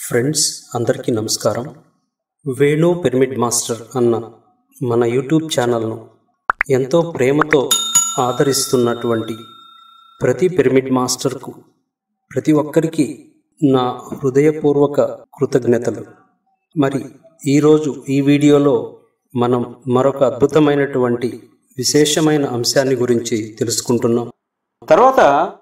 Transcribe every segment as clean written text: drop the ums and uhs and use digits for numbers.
Friends అందరికీ నమస్కారం. Venu pyramid master అన్న మన యూట్యూబ్ ఛానల్ను ఎంతో ప్రేమతో ఆదరిస్తున్నటువంటి ప్రతి పిరమిడ్ మాస్టర్కు, ప్రతి ఒక్కరికి నా హృదయపూర్వక కృతజ్ఞతలు. మరి ఈరోజు ఈ వీడియోలో మనం మరొక అద్భుతమైనటువంటి విశేషమైన అంశాన్ని గురించి తెలుసుకుంటున్నాం. తర్వాత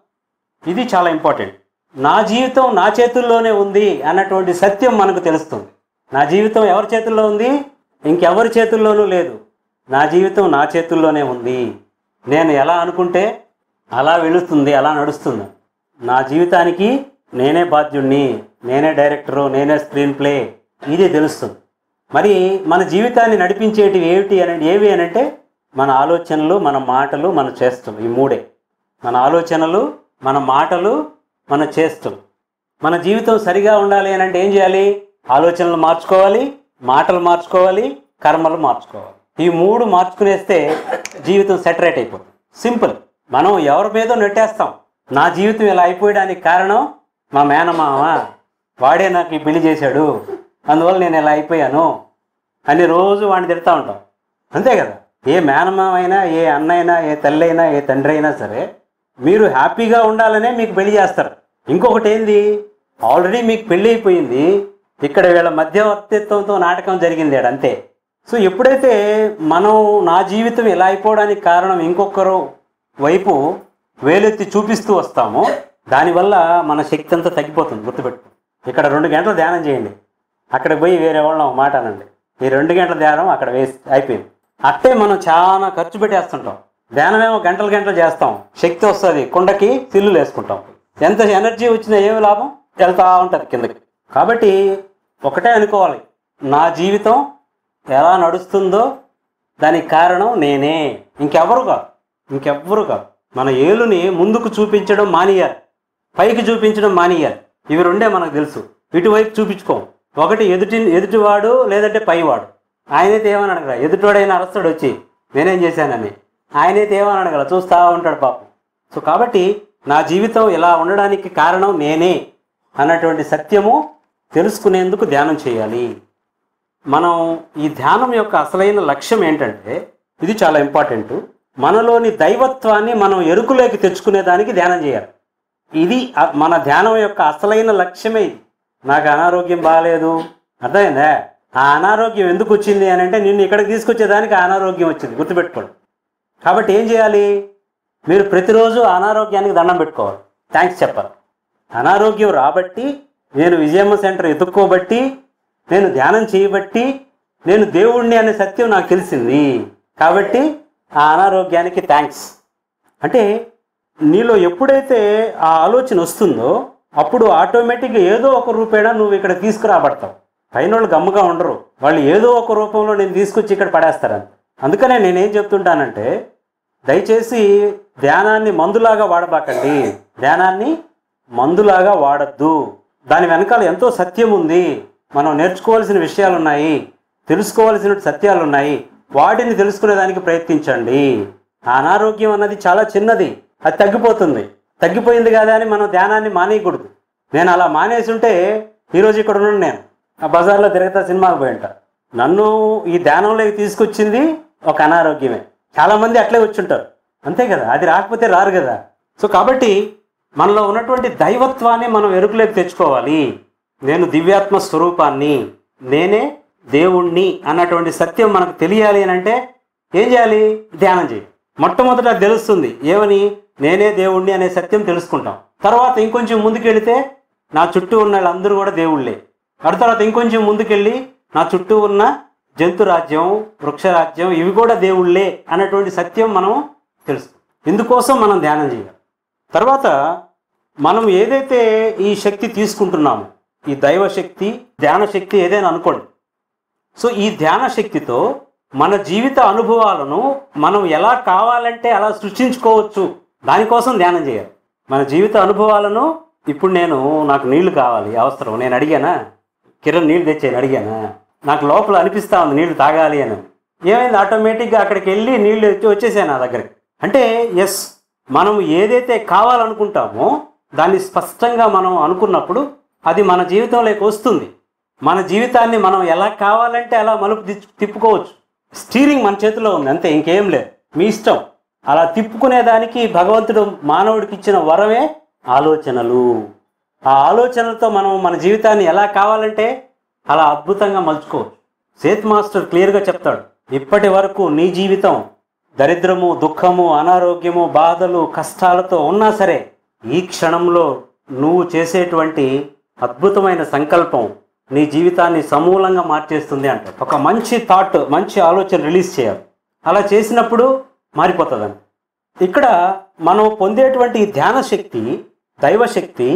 ఇది చాలా ఇంపార్టెంట్. నా జీవితం నా చేతుల్లోనే ఉంది అన్నటువంటి సత్యం మనకు తెలుస్తుంది. నా జీవితం ఎవరి చేతుల్లో ఉంది? ఇంకెవరి చేతుల్లోనూ లేదు. నా జీవితం నా చేతుల్లోనే ఉంది. నేను ఎలా అనుకుంటే అలా వెళుతుంది, అలా నడుస్తుంది. నా జీవితానికి నేనే బాధ్యుణ్ణి, నేనే డైరెక్టరు, నేనే స్క్రీన్ ప్లే, ఇది తెలుస్తుంది. మరి మన జీవితాన్ని నడిపించేటివి ఏవి అనంటే మన ఆలోచనలు, మన మాటలు, మన చేష్టలు. ఈ మూడే. మన ఆలోచనలు, మన మాటలు, మన చేష్టలు. మన జీవితం సరిగా ఉండాలి అని అంటే ఏం చేయాలి? ఆలోచనలు మార్చుకోవాలి, మాటలు మార్చుకోవాలి, కర్మలు మార్చుకోవాలి. ఈ మూడు మార్చుకునేస్తే జీవితం సెటరేట్ అయిపోతుంది. సింపుల్. మనం ఎవరి మీదో నెట్టేస్తాం. నా జీవితం ఇలా అయిపోయడానికి కారణం మా మేనమామ, వాడే నాకు ఈ పెళ్లి చేశాడు, అందువల్ల నేను ఇలా అయిపోయాను అని రోజు వాడిని తిడతా ఉంటాం. అంతే కదా. ఏ మేనమామ అయినా, ఏ అన్న అయినా, ఏ తల్లి అయినా, ఏ తండ్రి అయినా సరే మీరు హ్యాపీగా ఉండాలనే మీకు పెళ్లి చేస్తారు. ఇంకొకటి ఏంది, ఆల్రెడీ మీకు పెళ్ళి అయిపోయింది, ఇక్కడ వీళ్ళ మధ్యవర్తిత్వంతో నాటకం జరిగింది అంతే. సో ఎప్పుడైతే మనం నా జీవితం ఇలా అయిపోవడానికి కారణం ఇంకొకరు వైపు వేలెత్తి చూపిస్తూ వస్తామో దానివల్ల మన శక్తి అంతా తగ్గిపోతుంది. గుర్తుపెట్టు. ఇక్కడ 2 గంటలు ధ్యానం చేయండి, అక్కడికి పోయి వేరే వాళ్ళని మాట అనండి. ఈ 2 గంటల ధ్యానం అక్కడ అయిపోయింది. అట్టే మనం చాలా ఖర్చు పెట్టేస్తుంటాం. ధ్యానమేమో గంటలు చేస్తాం, శక్తి వస్తుంది, కుండకి సిల్లులు వేసుకుంటాం. ఎంత ఎనర్జీ వచ్చినా ఏమి లాభం? వెళ్తా ఉంటుంది కిందకి. కాబట్టి ఒకటే అనుకోవాలి, నా జీవితం ఎలా నడుస్తుందో దానికి కారణం నేనే, ఇంకెవ్వరు కాదు. మన ఏలుని ముందుకు చూపించడం మానేయాలి, పైకి చూపించడం మానేయాలి. ఇవి రెండే మనకు తెలుసు. ఇటువైపు చూపించుకోం. ఒకటి ఎదుటివాడు, లేదంటే పైవాడు. ఆయనైతే ఏమని అడగల, ఎదుటివాడైనా అరస్తాడు వచ్చి నేనేం చేశానని. ఆయనైతే ఏమని అడగల, చూస్తూ ఉంటాడు పాపం. సో కాబట్టి నా జీవితం ఇలా ఉండడానికి కారణం నేనే అన్నటువంటి సత్యము తెలుసుకునేందుకు ధ్యానం చేయాలి. మనం ఈ ధ్యానం యొక్క అసలైన లక్ష్యం ఏంటంటే, ఇది చాలా ఇంపార్టెంట్, మనలోని దైవత్వాన్ని మనం ఎరుకులోకి తెచ్చుకునేదానికి ధ్యానం చేయాలి. ఇది మన ధ్యానం యొక్క అసలైన లక్ష్యమే. ఇది నాకు అనారోగ్యం బాగాలేదు, అర్థమైందా? ఆ అనారోగ్యం ఎందుకు వచ్చింది అని అంటే నిన్ను ఇక్కడికి తీసుకొచ్చేదానికి అనారోగ్యం వచ్చింది, గుర్తుపెట్టుకోండి. కాబట్టి ఏం చేయాలి? మీరు ప్రతిరోజు అనారోగ్యానికి దండం పెట్టుకోవాలి, థ్యాంక్స్ చెప్పాలి. అనారోగ్యం రాబట్టి, నేను విజయమ్మ సెంటర్ ఎదుక్కోబట్టి, నేను ధ్యానం చేయబట్టి, నేను దేవుణ్ణి అనే సత్యం నాకు తెలిసింది. కాబట్టి ఆ అనారోగ్యానికి థ్యాంక్స్. అంటే నీలో ఎప్పుడైతే ఆ ఆలోచన వస్తుందో అప్పుడు ఆటోమేటిక్గా ఏదో ఒక రూపేణా నువ్వు ఇక్కడ తీసుకురాబడతావు. పైన వాళ్ళు గమ్మగా ఉండరు, వాళ్ళు ఏదో ఒక రూపంలో నేను తీసుకొచ్చి ఇక్కడ పడేస్తారని. అందుకనే నేనేం చెప్తుంటానంటే, దయచేసి ధ్యానాన్ని మందులాగా వాడబాకండి. ధ్యానాన్ని మందులాగా వాడద్దు. దాని వెనకాల ఎంతో సత్యం ఉంది. మనం నేర్చుకోవాల్సిన విషయాలు ఉన్నాయి, తెలుసుకోవాల్సిన సత్యాలు ఉన్నాయి. వాటిని తెలుసుకునేదానికి ప్రయత్నించండి. ఆ అనారోగ్యం అన్నది చాలా చిన్నది, అది తగ్గిపోతుంది. తగ్గిపోయింది కదా అని మనం ధ్యానాన్ని మానేయకూడదు. నేను అలా మానేసి ఉంటే ఈరోజు ఇక్కడ ఉన్నాను. నేను ఆ బజార్లో తిరుగుతా, సినిమాకి పోయి ఉంటా. నన్ను ఈ ధ్యానంలోకి తీసుకొచ్చింది ఒక అనారోగ్యమే. చాలామంది అట్లే వచ్చుంటారు, అంతే కదా. అది రాకపోతే రారు కదా. సో కాబట్టి మనలో ఉన్నటువంటి దైవత్వాన్ని మనం ఎరుకులోకి తెచ్చుకోవాలి. నేను దివ్యాత్మ స్వరూపాన్ని, నేనే దేవుణ్ణి అన్నటువంటి సత్యం మనకు తెలియాలి అని అంటే ఏం చేయాలి? ధ్యానం చేయాలి. మొట్టమొదట తెలుస్తుంది ఏమని? నేనే దేవుణ్ణి అనే సత్యం తెలుసుకుంటాం. తర్వాత ఇంకొంచెం ముందుకెళితే నా చుట్టూ ఉన్న వాళ్ళందరూ కూడా దేవుళ్ళే. తర్వాత ఇంకొంచెం ముందుకెళ్ళి నా చుట్టూ ఉన్న జంతురాజ్యం, వృక్షరాజ్యం, ఇవి కూడా దేవుళ్ళే అన్నటువంటి సత్యం మనం తెలుసు. ఇందుకోసం మనం ధ్యానం చేయాలి. తర్వాత మనం ఏదైతే ఈ శక్తి తీసుకుంటున్నామో, ఈ దైవశక్తి, ధ్యాన శక్తి ఏదైనా అనుకోండి. సో ఈ ధ్యాన శక్తితో మన జీవిత అనుభవాలను మనం ఎలా కావాలంటే అలా సృష్టించుకోవచ్చు. దానికోసం ధ్యానం చేయాలి. మన జీవిత అనుభవాలను ఇప్పుడు నాకు నీళ్లు కావాలి, అవసరం, నేను అడిగానా? కిరణ్ నీళ్ళు తెచ్చాను, అడిగానా? నాకు లోపల అనిపిస్తూ ఉంది నీళ్లు తాగాలి అని. ఏమైంది? ఆటోమేటిక్గా అక్కడికి వెళ్ళి నీళ్లు వచ్చేసాను నా దగ్గరికి. అంటే ఎస్, మనం ఏదైతే కావాలనుకుంటామో దాన్ని స్పష్టంగా మనం అనుకున్నప్పుడు అది మన జీవితంలోకి వస్తుంది. మన జీవితాన్ని మనం ఎలా కావాలంటే అలా మలుపు తిప్పుకోవచ్చు. స్టీరింగ్ మన చేతిలో ఉంది, అంతే, ఇంకేం లేదు. మీ ఇష్టం. అలా తిప్పుకునేదానికి భగవంతుడు మానవుడికి ఇచ్చిన వరమే ఆలోచనలు. ఆ ఆలోచనలతో మనం మన జీవితాన్ని ఎలా కావాలంటే అలా అద్భుతంగా మలుచుకోవచ్చు. సేత్ మాస్టర్ క్లియర్గా చెప్తాడు, ఇప్పటి వరకు నీ జీవితం దరిద్రము, దుఃఖము, అనారోగ్యము, బాధలు, కష్టాలతో ఉన్నా సరే ఈ క్షణంలో నువ్వు చేసేటువంటి అద్భుతమైన సంకల్పం నీ జీవితాన్ని సమూలంగా మార్చేస్తుంది అంటాడు. ఒక మంచి థాట్, మంచి ఆలోచన రిలీజ్ చేయాలి. అలా చేసినప్పుడు మారిపోతుందండి. ఇక్కడ మనం పొందేటువంటి ధ్యాన శక్తి, దైవశక్తి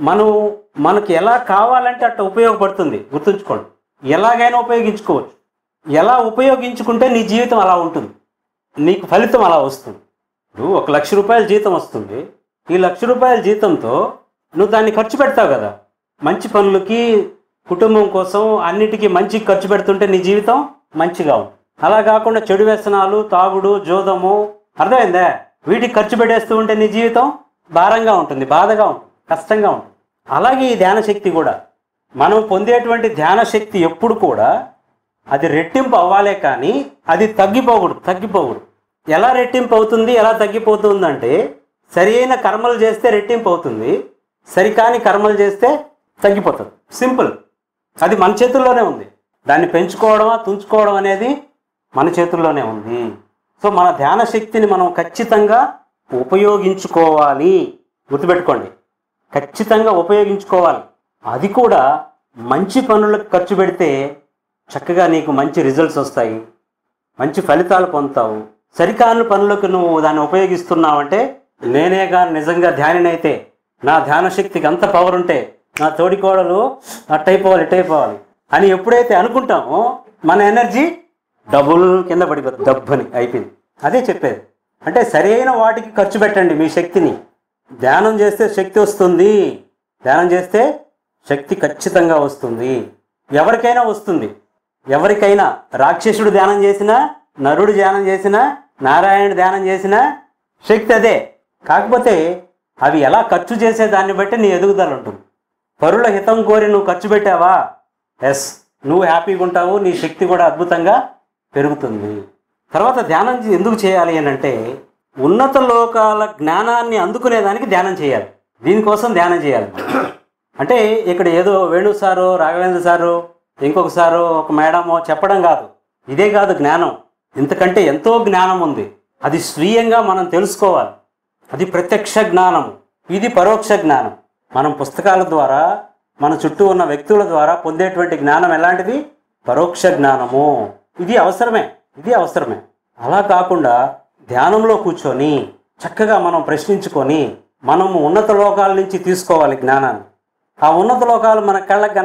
మనకి ఎలా కావాలంటే అట్లా ఉపయోగపడుతుంది. గుర్తుంచుకోండి, ఎలాగైనా ఉపయోగించుకోవచ్చు. ఎలా ఉపయోగించుకుంటే నీ జీవితం అలా ఉంటుంది, నీకు ఫలితం అలా వస్తుంది. నువ్వు 1,00,000 రూపాయల జీతం వస్తుంది. ఈ 1,00,000 రూపాయల జీతంతో నువ్వు దాన్ని ఖర్చు పెడతావు కదా, మంచి పనులకి, కుటుంబం కోసం, అన్నిటికీ మంచి ఖర్చు పెడుతుంటే నీ జీవితం మంచిగా ఉంటుంది. అలా కాకుండా చెడు వ్యసనాలు, తాగుడు, జోదము, అర్థమైందా, వీటికి ఖర్చు పెట్టేస్తూ ఉంటే నీ జీవితం భారంగా ఉంటుంది, బాధగా ఉంటుంది, కష్టంగా ఉంటుంది. అలాగే ఈ ధ్యాన శక్తి కూడా, మనం పొందేటువంటి ధ్యాన శక్తి ఎప్పుడు కూడా అది రెట్టింపు అవ్వాలే కానీ అది తగ్గిపోకూడదు. ఎలా రెట్టింపు అవుతుంది, ఎలా తగ్గిపోతుందంటే, సరి అయిన కర్మలు చేస్తే రెట్టింపు అవుతుంది, సరికాని కర్మలు చేస్తే తగ్గిపోతుంది. సింపుల్. అది మన చేతుల్లోనే ఉంది. దాన్ని పెంచుకోవడమా తుంచుకోవడం అనేది మన చేతుల్లోనే ఉంది. సో మన ధ్యాన శక్తిని మనం ఖచ్చితంగా ఉపయోగించుకోవాలి. గుర్తుపెట్టుకోండి, ఖచ్చితంగా ఉపయోగించుకోవాలి. అది కూడా మంచి పనులకు ఖర్చు పెడితే చక్కగా నీకు మంచి రిజల్ట్స్ వస్తాయి, మంచి ఫలితాలు పొందుతావు. సరికాని పనులకు నువ్వు దాన్ని ఉపయోగిస్తున్నావంటే, నేనే కానీ నిజంగా ధ్యానినైతే, నా ధ్యాన శక్తికి అంత పవర్ ఉంటే నా తోడికోడలు అట్టయిపోవాలి అని ఎప్పుడైతే అనుకుంటామో మన ఎనర్జీ డబుల్ కింద పడిపోతుంది, డబ్బని అయిపోయింది. అదే చెప్పేది. అంటే సరైన వాటికి ఖర్చు పెట్టండి మీ శక్తిని. ధ్యానం చేస్తే శక్తి వస్తుంది. ధ్యానం చేస్తే శక్తి ఖచ్చితంగా వస్తుంది. ఎవరికైనా వస్తుంది. ఎవరికైనా రాక్షసుడు ధ్యానం చేసినా, నరుడు ధ్యానం చేసినా, నారాయణుడు ధ్యానం చేసినా శక్తి అదే. కాకపోతే అవి ఎలా ఖర్చు చేసే దాన్ని బట్టి నీ ఎదుగుదల ఉంటుంది. పరుల హితం కోరి నువ్వు ఖర్చు పెట్టావా, ఎస్, నువ్వు హ్యాపీగా ఉంటావు, నీ శక్తి కూడా అద్భుతంగా పెరుగుతుంది. తర్వాత ధ్యానం ఎందుకు చేయాలి అని అంటే, ఉన్నత లోకాల జ్ఞానాన్ని అందుకునేదానికి ధ్యానం చేయాలి. దీనికోసం ధ్యానం చేయాలి. అంటే ఇక్కడ ఏదో వేణు సారు, రాఘవేంద్ర సారు, ఇంకొక సారు, ఒక మేడమో చెప్పడం కాదు. ఇదే కాదు జ్ఞానం, ఇంతకంటే ఎంతో జ్ఞానం ఉంది. అది స్వీయంగా మనం తెలుసుకోవాలి. అది ప్రత్యక్ష జ్ఞానము, ఇది పరోక్ష జ్ఞానం. మనం పుస్తకాల ద్వారా, మన చుట్టూ ఉన్న వ్యక్తుల ద్వారా పొందేటువంటి జ్ఞానం ఎలాంటిది? పరోక్ష జ్ఞానము. ఇది అవసరమే. అలా కాకుండా ధ్యానంలో కూర్చొని చక్కగా మనం ప్రశ్నించుకొని మనము ఉన్నత లోకాల నుంచి తీసుకోవాలి జ్ఞానాన్ని. ఆ ఉన్నత లోకాలు మన కళ్ళకు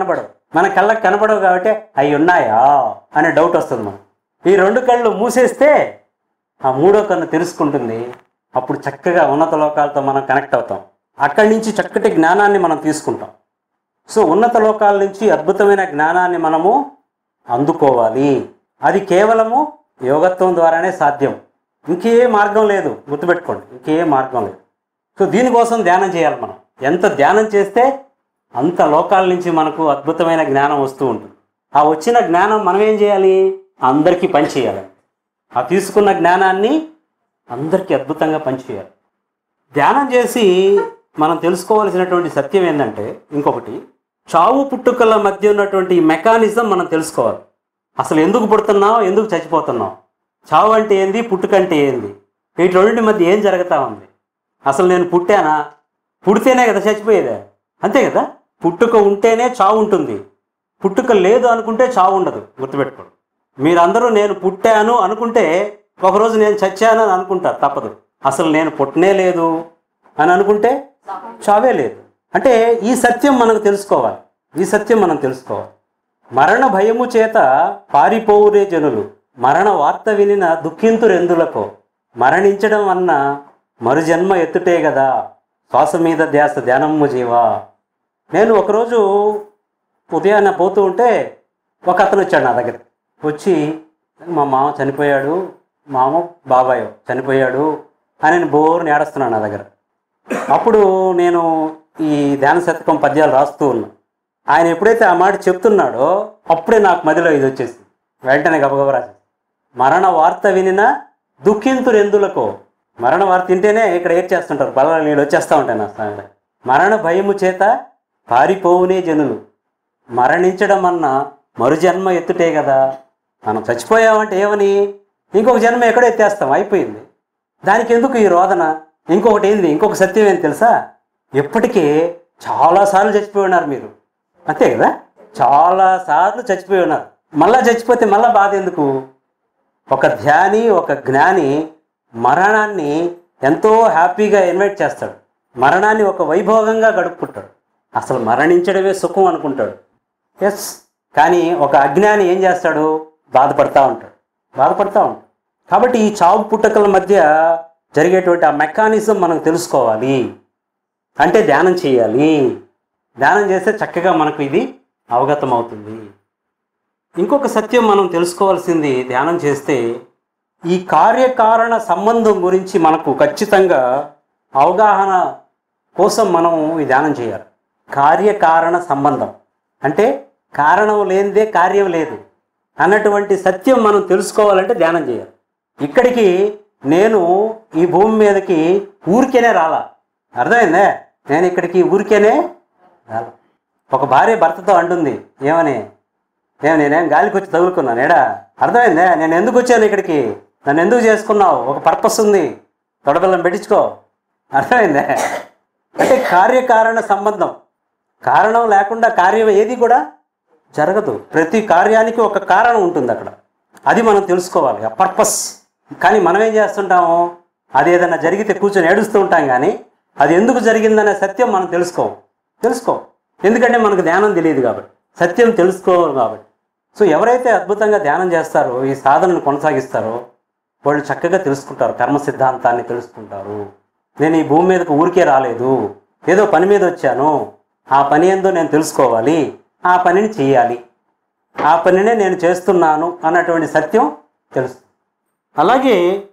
కనబడవు కాబట్టి అవి ఉన్నాయా అనే డౌట్ వస్తుంది మనం. ఈ 2 కళ్ళు మూసేస్తే ఆ 3వ కన్ను తెలుసుకుంటుంది. అప్పుడు చక్కగా ఉన్నత లోకాలతో మనం కనెక్ట్ అవుతాం. అక్కడి నుంచి చక్కటి జ్ఞానాన్ని మనం తీసుకుంటాం. సో ఉన్నత లోకాల నుంచి అద్భుతమైన జ్ఞానాన్ని మనము అందుకోవాలి. అది కేవలము యోగత్వం ద్వారానే సాధ్యం. ఇంకే మార్గం లేదు. గుర్తుపెట్టుకోండి, ఇంకే మార్గం లేదు. సో దీనికోసం ధ్యానం చేయాలి. మనం ఎంత ధ్యానం చేస్తే అంత లోకాల నుంచి మనకు అద్భుతమైన జ్ఞానం వస్తూ ఉంటుంది. ఆ వచ్చిన జ్ఞానం మనం ఏం చేయాలి? అందరికీ పంచేయాలి. ఆ తీసుకున్న జ్ఞానాన్ని అందరికీ అద్భుతంగా పంచేయాలి. ధ్యానం చేసి మనం తెలుసుకోవాల్సినటువంటి సత్యం ఏంటంటే, ఇంకొకటి, చావు పుట్టుకల మధ్య ఉన్నటువంటి మెకానిజం మనం తెలుసుకోవాలి. అసలు ఎందుకు పుడుతున్నావు, ఎందుకు చచ్చిపోతున్నావు, చావు అంటే ఏంది, పుట్టుక అంటే ఏంది, వీటి రెండింటి మధ్య ఏం జరుగుతూ ఉంది, అసలు నేను పుట్టానా, పుడితేనే కదా చచ్చిపోయేదా, అంతే కదా. పుట్టుక ఉంటేనే చావు ఉంటుంది, పుట్టుక లేదు అనుకుంటే చావు ఉండదు. గుర్తుపెట్టుకోండి. మీరందరూ నేను పుట్టాను అనుకుంటే ఒకరోజు నేను చచ్చాను అని అనుకుంటారు, తప్పదు. అసలు నేను పుట్టనే లేదు అని అనుకుంటే చావే లేదు. అంటే ఈ సత్యం మనకు తెలుసుకోవాలి. మరణ భయము చేత పారిపోవురే జనులు, మరణ వార్త వినిన దుఃఖింతురెందులకో, మరణించడం అన్న మరుజన్మ ఎత్తుటే కదా, శ్వాస మీద ధ్యాస ధ్యానమ్ము జీవా. నేను ఒకరోజు ఉదయాన్నే పోతూ ఉంటే ఒక అతను వచ్చాడు నా దగ్గర. వచ్చి మా మామ చనిపోయాడు, మామ బాబాయ్ చనిపోయాడు అని నేను బోర్ని ఏడుస్తున్నాను నా దగ్గర. అప్పుడు నేను ఈ ధ్యాన శతకం పద్యాలు రాస్తూ ఉన్నా. ఆయన ఎప్పుడైతే ఆ మాట చెప్తున్నాడో అప్పుడే నాకు మదిలో ఇది వచ్చేసింది. వెంటనే గబగబ రాసి, మరణ వార్త వినిన దుఃఖింతురెందులకో. మరణ వార్త వింటేనే ఇక్కడ ఏడ్ చేస్తుంటారు, బల్ల నీళ్ళు వచ్చేస్తూ ఉంటాయి నా స్థానంలో. మరణ భయము చేత పారిపోవునే జనులు. మరణించడం అన్న మరుజన్మ ఎత్తుటే కదా. మనం చచ్చిపోయామంటే ఏమని, ఇంకొక జన్మ ఎక్కడో ఎత్తేస్తాం, అయిపోయింది. దానికి ఎందుకు ఈ రోదన? ఇంకొకటి ఏంది, ఇంకొక సత్యం ఏంటి తెలుసా? ఎప్పటికీ చాలాసార్లు చచ్చిపోయి ఉన్నారు మీరు, అంతే కదా? చాలాసార్లు చచ్చిపోయి ఉన్నారు. మళ్ళా చచ్చిపోతే మళ్ళా బాధ ఎందుకు? ఒక ధ్యాని, ఒక జ్ఞాని మరణాన్ని ఎంతో హ్యాపీగా ఇన్వైట్ చేస్తాడు. మరణాన్ని ఒక వైభోగంగా గడుపుకుంటాడు. అసలు మరణించడమే సుఖం అనుకుంటాడు. ఎస్, కానీ ఒక అజ్ఞాని ఏం చేస్తాడు? బాధపడతా ఉంటాడు. కాబట్టి ఈ చావు పుట్టకల మధ్య జరిగేటువంటి ఆ మెకానిజం మనకు తెలుసుకోవాలి అంటే ధ్యానం చేయాలి. ధ్యానం చేస్తే చక్కగా మనకు ఇది అవగతం అవుతుంది. ఇంకొక సత్యం మనం తెలుసుకోవాల్సింది, ధ్యానం చేస్తే ఈ కార్యకారణ సంబంధం గురించి మనకు ఖచ్చితంగా అవగాహన కోసం మనం ఈ ధ్యానం చేయాలి. కార్యకారణ సంబంధం అంటే కారణం లేనిదే కార్యం లేదు అన్నటువంటి సత్యం మనం తెలుసుకోవాలంటే ధ్యానం చేయాలి. ఇక్కడికి నేను ఈ భూమి మీదకి ఊరికేనే రాలా, అర్థమైందే? నేను ఇక్కడికి ఊరికేనే రాలా. ఒక భార్య భర్తతో అంటుంది, ఏమని, నేనేం గాలికి వచ్చి తగులుకున్నాను ఏడా, అర్థమైందే? నేను ఎందుకు వచ్చాను ఇక్కడికి, నన్ను ఎందుకు చేసుకున్నావు, ఒక పర్పస్ ఉంది, తొడబెల్లం పెట్టించుకో, అర్థమైందే? అంటే కార్యకారణ సంబంధం. కారణం లేకుండా కార్యం ఏది కూడా జరగదు. ప్రతి కార్యానికి ఒక కారణం ఉంటుంది అక్కడ, అది మనం తెలుసుకోవాలి, ఆ పర్పస్. కానీ మనం ఏం చేస్తుంటాము, అది ఏదైనా జరిగితే కూర్చొని ఏడుస్తూ ఉంటాం, కానీ అది ఎందుకు జరిగిందనే సత్యం మనం తెలుసుకో ఎందుకంటే మనకు ధ్యానం తెలియదు కాబట్టి, సత్యం తెలుసుకోవాలి కాబట్టి. సో ఎవరైతే అద్భుతంగా ధ్యానం చేస్తారో, ఈ సాధనను కొనసాగిస్తారో, వాళ్ళు చక్కగా తెలుసుకుంటారు, కర్మ సిద్ధాంతాన్ని తెలుసుకుంటారు. నేను ఈ భూమి మీదకు ఊరికే రాలేదు, ఏదో పని మీద వచ్చాను, ఆ పని ఏందో నేను తెలుసుకోవాలి, ఆ పనిని చేయాలి, ఆ పనినే నేను చేస్తున్నాను అన్నటువంటి సత్యం తెలుస్తుంది. అలాగే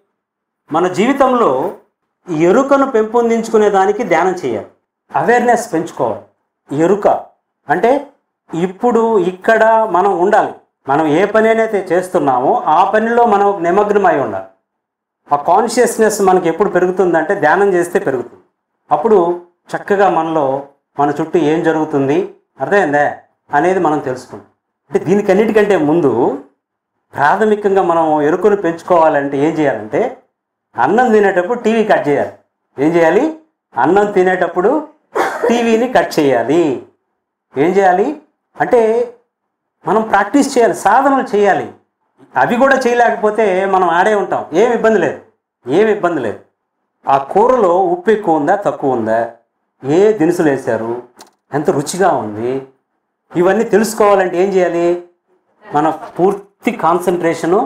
మన జీవితంలో ఎరుకను పెంపొందించుకునే దానికి ధ్యానం చేయాలి, అవేర్నెస్ పెంచుకోవాలి. ఎరుక అంటే ఇప్పుడు ఇక్కడ మనం ఉండాలి, మనం ఏ పని అయితే చేస్తున్నామో ఆ పనిలో మనం నిమగ్నమై ఉండాలి. ఆ కాన్షియస్నెస్ మనకి ఎప్పుడు పెరుగుతుందంటే ధ్యానం చేస్తే పెరుగుతుంది. అప్పుడు చక్కగా మనలో మన చుట్టూ ఏం జరుగుతుంది, అర్థమైందే అనేది మనం తెలుసుకుంటాం. అంటే దీనికన్నిటికంటే ముందు ప్రాథమికంగా మనం ఎరుకను పెంచుకోవాలంటే ఏం చేయాలంటే, అన్నం తినేటప్పుడు టీవీ కట్ చేయాలి. ఏం చేయాలి? అన్నం తినేటప్పుడు టీవీని కట్ చేయాలి. ఏం చేయాలి అంటే మనం ప్రాక్టీస్ చేయాలి, సాధనలు చేయాలి. అవి కూడా చేయలేకపోతే మనం ఆడే ఉంటాం, ఏమి ఇబ్బంది లేదు. ఆ కూరలో ఉప్పు ఎక్కువ ఉందా, తక్కువ ఉందా, ఏ దినుసులు వేశారు, ఎంత రుచిగా ఉంది, ఇవన్నీ తెలుసుకోవాలంటే ఏం చేయాలి? మన పూర్తి కాన్సన్ట్రేషను.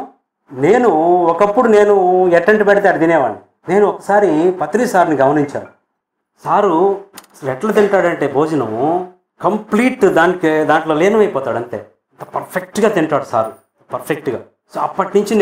ఒకప్పుడు నేను ఎట్టంటి పెడితే అది తినేవాడిని. నేను ఒకసారి పత్రి సార్ని గమనించాను. సారు ఎట్లా తింటాడంటే భోజనము కంప్లీట్ దాంట్లో లీనమైపోతాడు, అంతే. పర్ఫెక్ట్గా తింటాడు సారు, పర్ఫెక్ట్గా. సో అప్పటి నుంచి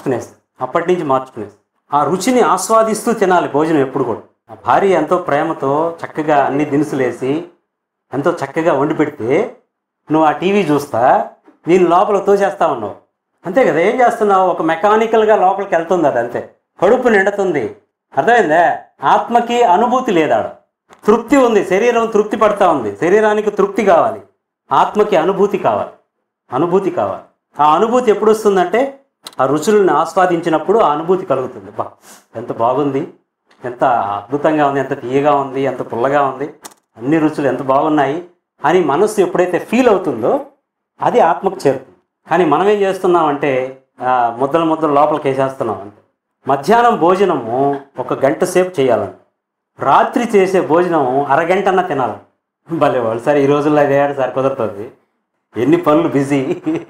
మార్చుకునేసి ఆ రుచిని ఆస్వాదిస్తూ తినాలి భోజనం ఎప్పుడు కూడా. ఆ భార్య ఎంతో ప్రేమతో చక్కగా అన్ని దినుసులు వేసి ఎంతో చక్కగా వండి పెడితే నువ్వు ఆ టీవీ చూస్తా నేను లోపల తోచేస్తా ఉన్నావు, అంతే కదా? ఏం చేస్తున్నావు? ఒక మెకానికల్గా లోపలికి వెళ్తుంది, అది అంతే. కడుపు నిండుతుంది, అర్థమైందే? ఆత్మకి అనుభూతి లేదా, తృప్తి ఉంది, శరీరం తృప్తి పడతా ఉంది. శరీరానికి తృప్తి కావాలి, ఆత్మకి అనుభూతి కావాలి. ఆ అనుభూతి ఎప్పుడు వస్తుందంటే ఆ రుచులను ఆస్వాదించినప్పుడు ఆ అనుభూతి కలుగుతుంది. ఎంత బాగుంది, ఎంత అద్భుతంగా ఉంది, ఎంత తీయగా ఉంది, ఎంత పుల్లగా ఉంది, అన్ని రుచులు ఎంత బాగున్నాయి అని మనస్సు ఎప్పుడైతే ఫీల్ అవుతుందో అది ఆత్మకు చేరుతుంది. కానీ మనం ఏం చేస్తున్నామంటే ముద్దలు లోపలికి వేసేస్తున్నాం అంతే. మధ్యాహ్నం భోజనము 1 గంట సేపు చేయాలండి, రాత్రి చేసే భోజనం అరగంటన్నా తినాలి. భలేవాళ్ళు సార్, ఈ రోజుల్లో అదేడు సార్ కుదురుతుంది, ఎన్ని పనులు బిజీ.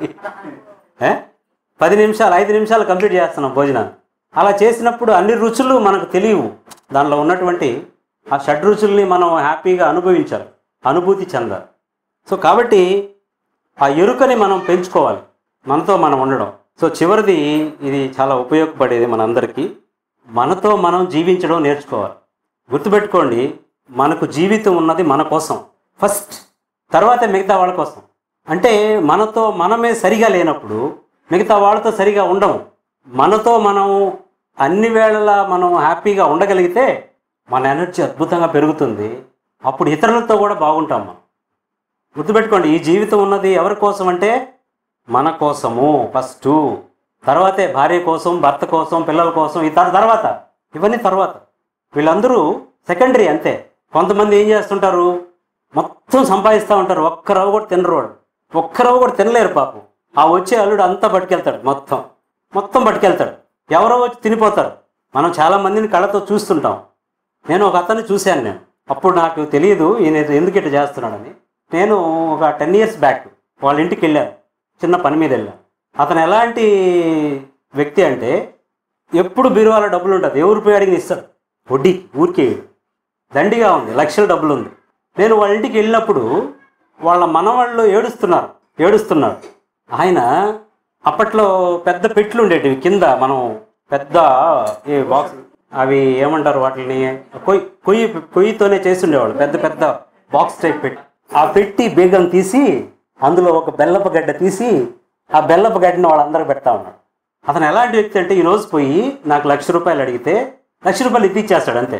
10 నిమిషాలు 5 నిమిషాలు కంప్లీట్ చేస్తున్నాం భోజనాన్ని. అలా చేసినప్పుడు అన్ని రుచులు మనకు తెలియవు, దానిలో ఉన్నటువంటి ఆ షడ్రుచుల్ని మనం హ్యాపీగా అనుభవించాలి, అనుభూతి చెందాలి. సో కాబట్టి ఆ ఎరుకని మనం పెంచుకోవాలి, మనతో మనం ఉండడం. సో చివరిది, ఇది చాలా ఉపయోగపడేది మనందరికీ, మనతో మనం జీవించడం నేర్చుకోవాలి. గుర్తుపెట్టుకోండి, మనకు జీవితం ఉన్నది మన కోసం. ఫస్ట్ తర్వాత మిగతా వాళ్ళ కోసం. అంటే మనతో మనమే సరిగా లేనప్పుడు మిగతా వాళ్ళతో సరిగా ఉండము. మనతో మనం అన్ని వేళలా మనం హ్యాపీగా ఉండగలిగితే మన ఎనర్జీ అద్భుతంగా పెరుగుతుంది. అప్పుడు ఇతరులతో కూడా బాగుంటాం మనం. గుర్తుపెట్టుకోండి, ఈ జీవితం ఉన్నది ఎవరి కోసం అంటే మన కోసము ఫస్ట్. తర్వాతే భార్య కోసం, భర్త కోసం, పిల్లల కోసం, తర్వాత ఇవన్నీ తర్వాత. వీళ్ళందరూ సెకండరీ అంతే. కొంతమంది ఏం చేస్తుంటారు, మొత్తం సంపాదిస్తూ ఉంటారు, ఒక్కరవ కూడా తినరు. వాళ్ళు ఒక్కరవ కూడా తినలేరు పాపం. ఆ వచ్చే అల్లుడు అంతా పట్టుకెళ్తాడు, మొత్తం పట్టుకెళ్తాడు. ఎవరో వచ్చి తినిపోతారు. మనం చాలామందిని కళ్ళతో చూస్తుంటాం. నేను ఒక అతన్ని చూశాను. అప్పుడు నాకు తెలియదు ఈయన ఎందుకు ఇట్లా చేస్తున్నాడని. నేను ఒక 10 years బ్యాక్ వాళ్ళ ఇంటికి వెళ్ళాను, చిన్న పని మీద వెళ్ళాను. అతను ఎలాంటి వ్యక్తి అంటే ఎప్పుడు బీరువాలో డబ్బులు ఉంటుంది, ఎవరు రూపాయి అడిగిన ఇస్తాడు, వడ్డీ ఊరికే దండిగా ఉంది, లక్షల డబ్బులు ఉంది. నేను వాళ్ళ ఇంటికి వెళ్ళినప్పుడు వాళ్ళ మనవాళ్ళు ఏడుస్తున్నారు. ఆయన అప్పట్లో పెద్ద పెట్లు ఉండేటివి కింద, మనం పెద్ద ఏ బాక్స్ అవి ఏమంటారు వాటిని, కొయ్యితోనే చేస్తుండేవాళ్ళు, పెద్ద బాక్స్ టైప్ పెట్టి. ఆ పెట్టి బేగం తీసి అందులో ఒక బెల్లపు గడ్డ తీసి ఆ బెల్లపు గడ్డని వాళ్ళందరూ పెడతా ఉన్నాడు. అతను ఎలాంటి వ్యక్తి అంటే ఈరోజు పోయి నాకు ₹1,00,000 అడిగితే ₹1,00,000 ఇచ్చేస్తాడు అంతే.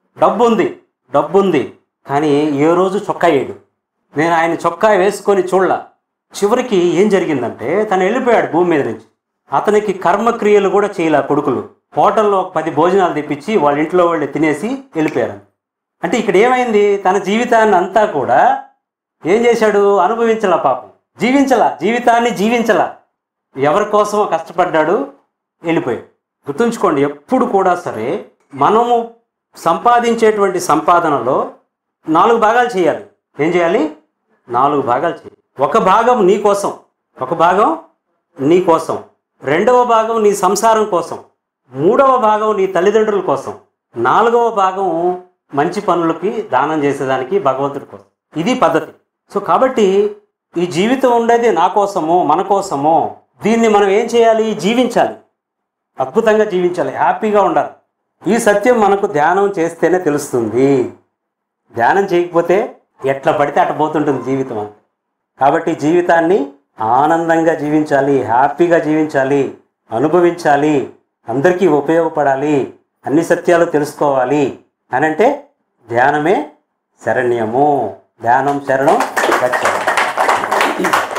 డబ్బు ఉంది కానీ ఏ రోజు చొక్కా వేయడు. నేను ఆయన చొక్కా వేసుకొని చూడలా. చివరికి ఏం జరిగిందంటే తను వెళ్ళిపోయాడు భూమి మీద నుంచి. అతనికి కర్మక్రియలు కూడా చేయలే కొడుకులు. హోటల్లో ఒక 10 భోజనాలు తెప్పించి వాళ్ళ ఇంట్లో వాళ్ళు తినేసి వెళ్ళిపోయారు. అంటే ఇక్కడ ఏమైంది, తన జీవితాన్ని అంతా కూడా ఏం చేశాడు, అనుభవించలా పాపం, జీవితాన్ని జీవించలా, ఎవరి కోసమో కష్టపడ్డాడు, వెళ్ళిపోయాడు. గుర్తుంచుకోండి, ఎప్పుడు కూడా సరే మనము సంపాదించేటువంటి సంపాదనలో 4 భాగాలు చేయాలి. ఏం చేయాలి? 4 భాగాలు చేయాలి. ఒక భాగం నీ కోసం, రెండవ భాగం నీ సంసారం కోసం, మూడవ భాగం నీ తల్లిదండ్రుల కోసం, 4వ భాగం మంచి పనులకి దానం చేసేదానికి భగవంతుడి కోసం. ఇది పద్ధతి. సో కాబట్టి ఈ జీవితం ఉండేది నా కోసమో మన కోసమో. దీన్ని మనం ఏం చేయాలి? జీవించాలి, అద్భుతంగా జీవించాలి, హ్యాపీగా ఉండాలి. ఈ సత్యం మనకు ధ్యానం చేస్తేనే తెలుస్తుంది. ధ్యానం చేయకపోతే ఎట్లా పడితే అట్లా పోతుంటుంది జీవితం అంతా. కాబట్టి జీవితాన్ని ఆనందంగా జీవించాలి, హ్యాపీగా జీవించాలి, అనుభవించాలి, అందరికీ ఉపయోగపడాలి, అన్ని సత్యాలు తెలుసుకోవాలి అని అంటే ధ్యానమే శరణ్యము. ధ్యానం శరణం గచ్ఛామి.